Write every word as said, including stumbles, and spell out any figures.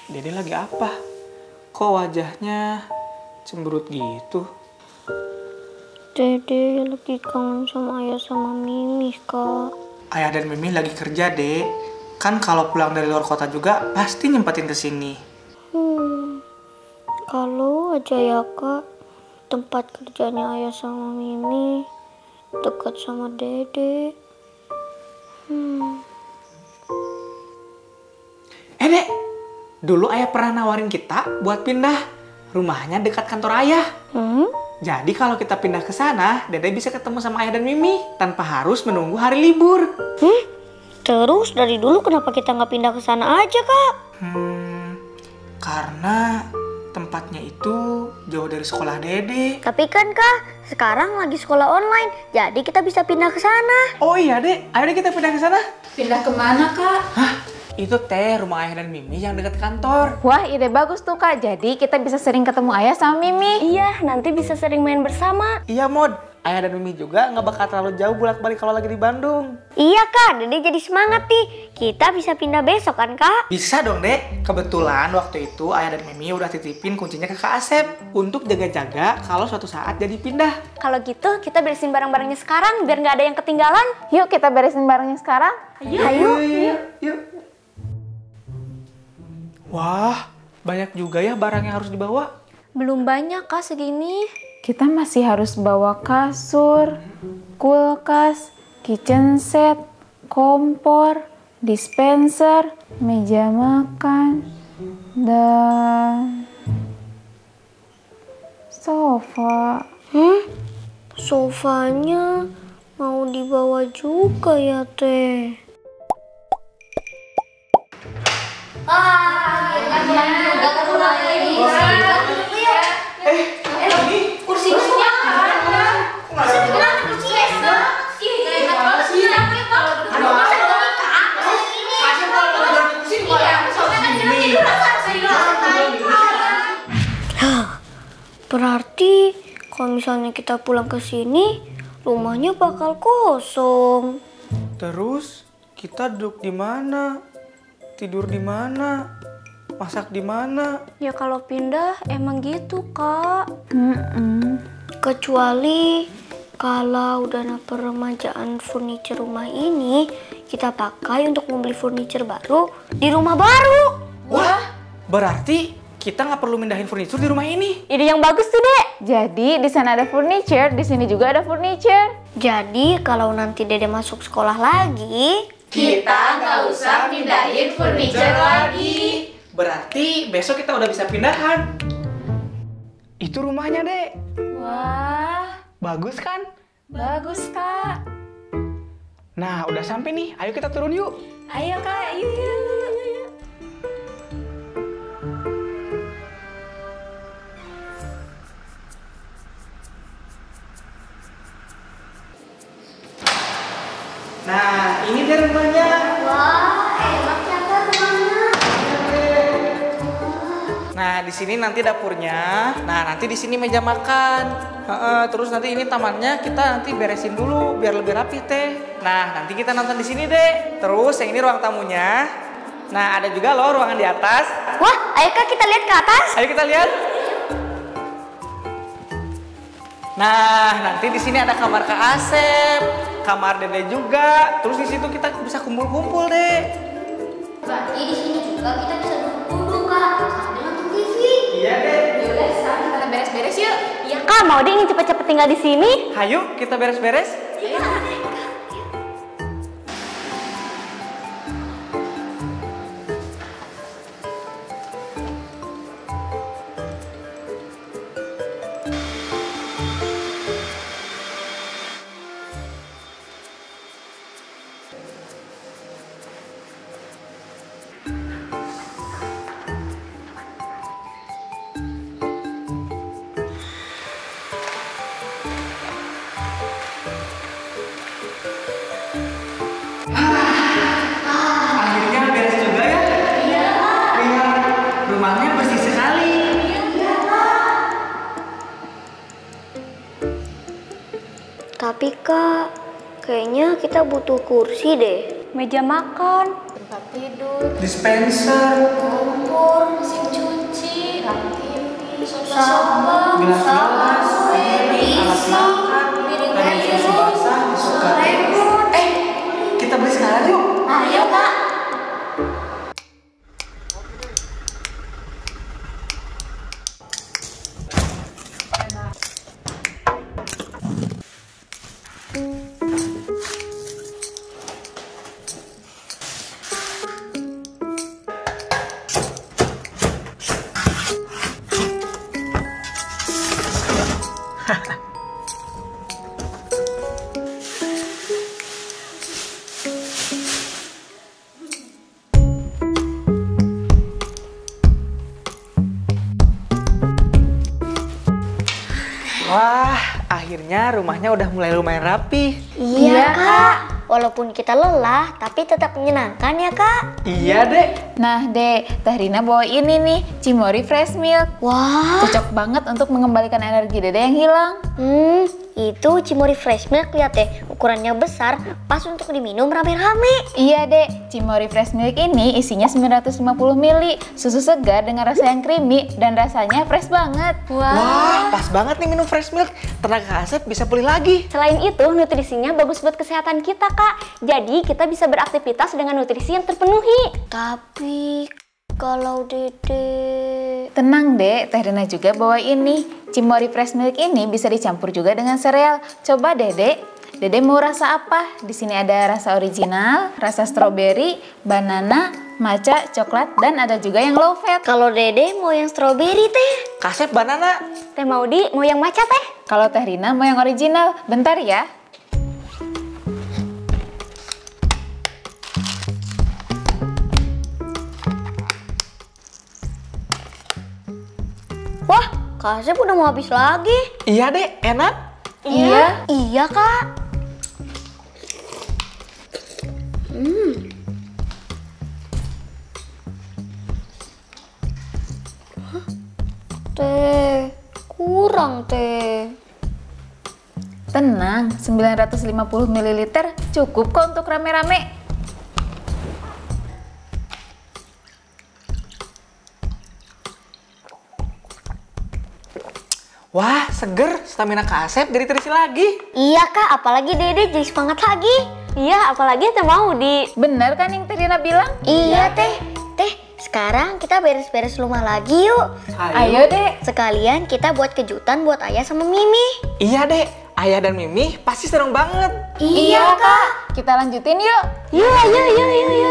Dede lagi apa? Kok wajahnya cemberut gitu? Dede lagi kangen sama ayah sama Mimi, Kak. Ayah dan Mimi lagi kerja, Dek. Kan kalau pulang dari luar kota juga pasti nyempetin ke sini. Hmm, kalau aja ya, Kak, tempat kerjanya ayah sama Mimi dekat sama Dede. Hmm. Eh, Dek, dulu ayah pernah nawarin kita buat pindah. Rumahnya dekat kantor ayah. Hmm? Jadi kalau kita pindah ke sana, Dede bisa ketemu sama ayah dan Mimi tanpa harus menunggu hari libur. Hmm? Terus dari dulu kenapa kita nggak pindah ke sana aja, Kak? Hmm, karena tempatnya itu jauh dari sekolah Dede. Tapi kan, Kak, sekarang lagi sekolah online, jadi kita bisa pindah ke sana. Oh iya, Dek. Ayo deh kita pindah ke sana. Pindah kemana, Kak? Hah? Itu teh rumah ayah dan Mimi yang dekat kantor. Wah, ide bagus tuh, Kak. Jadi kita bisa sering ketemu ayah sama Mimi. Iya, nanti bisa sering main bersama. Iya, Mod. Ayah dan Mimi juga nggak bakal terlalu jauh bolak-balik kalau lagi di Bandung. Iya, Kak. Dede jadi semangat nih. Kita bisa pindah besok kan, Kak? Bisa dong, Dek. Kebetulan waktu itu ayah dan Mimi udah titipin kuncinya ke Kak Asep untuk jaga-jaga kalau suatu saat jadi pindah. Kalau gitu, kita beresin barang-barangnya sekarang biar nggak ada yang ketinggalan. Yuk, kita beresin barangnya sekarang. Ayo. Ayo. Yuk, yuk. Wah, banyak juga ya barang yang harus dibawa. Belum banyak, Kak, segini. Kita masih harus bawa kasur, kulkas, kitchen set, kompor, dispenser, meja makan, dan sofa. Hmm? Sofanya mau dibawa juga ya, Teh? Berarti kalau misalnya kita pulang ke sini, rumahnya bakal kosong. Terus kita duduk di mana? Tidur di mana? Masak di mana? Ya kalau pindah emang gitu, Kak. Mm-mm. Kecuali kalau dana peremajaan furniture rumah ini kita pakai untuk membeli furniture baru di rumah baru. Wah, berarti kita nggak perlu mindahin furniture di rumah ini. Ide yang bagus tuh, Dek. Jadi di sana ada furniture, di sini juga ada furniture. Jadi kalau nanti Dede masuk sekolah lagi, Kita nggak usah pindahin furniture lagi. Berarti besok kita udah bisa pindahan. Itu rumahnya, Dek. Wah, Bagus kan? bagus, Kak. Nah, udah sampai nih. Ayo kita turun yuk. Ayo, Kak, yuk, yuk, yuk, yuk. Nah, ini dia rumahnya. wah, enak ya, Kak, rumahnya. Nah, di sini nanti dapurnya. Nah, nanti di sini meja makan. Heeh, terus nanti ini tamannya kita nanti beresin dulu biar lebih rapi, Teh. Nah, nanti kita nonton di sini, Dek. Terus yang ini ruang tamunya. Nah, ada juga loh ruangan di atas. Wah, ayo Kak kita lihat ke atas. Ayo kita lihat. Nah, nanti di sini ada kamar Kak Asep, kamar Dede juga. Terus di situ kita bisa kumpul-kumpul, Dek. Berarti di sini juga kita bisa duduk-duduk, Kak, sambil nonton T V. Iya, Dek. Yaudah, sekarang kita beres-beres yuk. Iya, Kak, mau deh ingin cepet-cepet tinggal di sini. Hayu, kita beres-beres. Iya. Akhirnya beres juga ya? Iya. Lihat, rumahnya bersih sekali. Tapi Kak, kayaknya kita butuh kursi deh. meja makan, Tempat tidur. Dispenser, kompor, mesin cuci, rak T V, sofa, gelas-gelas, piring, alat makan, piring dan susu basah, suka. Eh, kita beli sekarang yuk. Ayo kak. Wah, akhirnya rumahnya udah mulai lumayan rapi. Iya kak. Walaupun kita lelah, tapi tetap menyenangkan ya kak. Iya, Dek. Nah, Dek, Teh Rina bawa ini nih, Cimory Fresh Milk. Wah. Cocok banget untuk mengembalikan energi Dede yang hilang. Hmm, itu Cimory Fresh Milk, lihat deh, ukurannya besar, pas untuk diminum rame-rame. Iya, Dek, Cimory Fresh Milk ini isinya sembilan ratus lima puluh mililiter, susu segar dengan rasa yang creamy dan rasanya fresh banget. Wah, pas banget nih minum fresh milk. Tenaga Asep bisa pulih lagi. Selain itu, nutrisinya bagus buat kesehatan kita, Kak. Jadi, kita bisa beraktivitas dengan nutrisi yang terpenuhi. Tapi kalau Dede... Tenang, Dek, Teh Rina juga bawa ini. Cimory Fresh Milk ini bisa dicampur juga dengan sereal. Coba deh, Dek. Dede mau rasa apa? Di sini ada rasa original, rasa stroberi, banana, matcha, coklat, dan ada juga yang low fat. Kalau Dede mau yang stroberi teh. Kasep banana. Teh Maudi mau yang matcha, Teh? Kalau Teh Rina mau yang original. Bentar ya. Wah, Kak Asep udah mau habis lagi. Iya, Dek. Enak. Iya. Iya kak. Hmm. Hah? Teh, kurang teh. Tenang, sembilan ratus lima puluh mililiter cukup kok untuk rame-rame. Wah, seger. Stamina Kasep jadi terisi lagi. Iya kak, apalagi Dede jadi semangat lagi. Iya, apalagi Teh Maudi. Bener kan yang Teh Rina bilang? Iya teh. Teh, sekarang kita beres-beres rumah lagi yuk. Ayo, Dek. Sekalian kita buat kejutan buat Ayah sama Mimi. Iya, Dek. Ayah dan Mimi pasti seneng banget. Iya, Kak. Kita lanjutin yuk. Yuk, yuk, yuk, yuk, yuk.